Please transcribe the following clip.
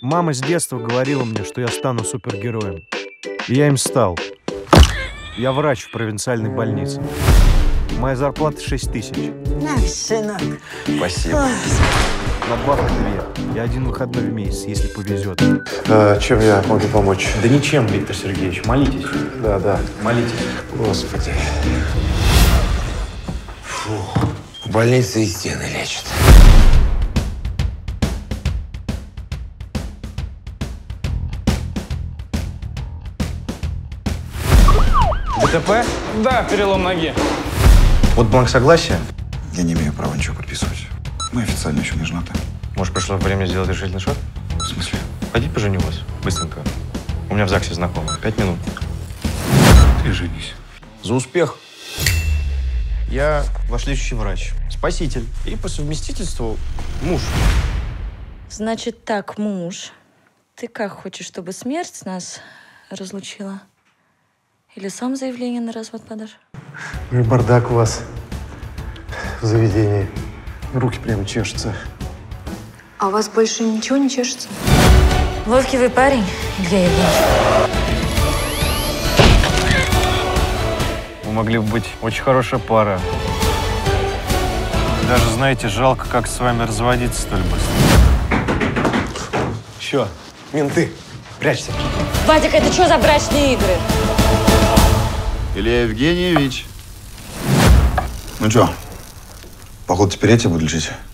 Мама с детства говорила мне, что я стану супергероем. И я им стал. Я врач в провинциальной больнице. Моя зарплата 6000. На, сынок. Спасибо. Надбавка 2. И 1 выходной в месяц, если повезет. Чем я могу помочь? Да ничем, Виктор Сергеевич, молитесь. Да. Молитесь. Господи. Фу. В больнице и стены лечат. ДТП? Да, перелом ноги. Вот бланк согласия. Я не имею права ничего подписывать. Мы официально еще не женаты. Может, пришло время сделать решительный шаг? В смысле? Пойди поженю вас. Быстренько. У меня в ЗАГСе знакомый. 5 минут. Ты женись. За успех. Я ваш лечащий врач, спаситель и по совместительству муж. Значит так, муж, ты как хочешь, чтобы смерть нас разлучила? Или сам заявление на развод подашь? Ну и бардак у вас в заведении. Руки прямо чешутся. А у вас больше ничего не чешется? Ловкий вы парень, Илья Евгеньевич. Вы могли бы быть очень хорошая пара. Даже, знаете, жалко, как с вами разводиться столь быстро. Чё? Менты, прячься. Вадик, это что за брачные игры? Илья Евгеньевич. Ну чё, походу теперь я тебя буду лечить?